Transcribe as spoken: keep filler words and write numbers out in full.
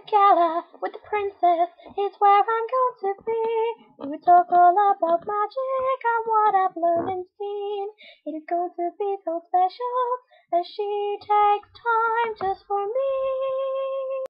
gala with the princess is where I'm going to be. We will talk all about magic and what I've learned and seen. It is going to be so special as she takes time just for me.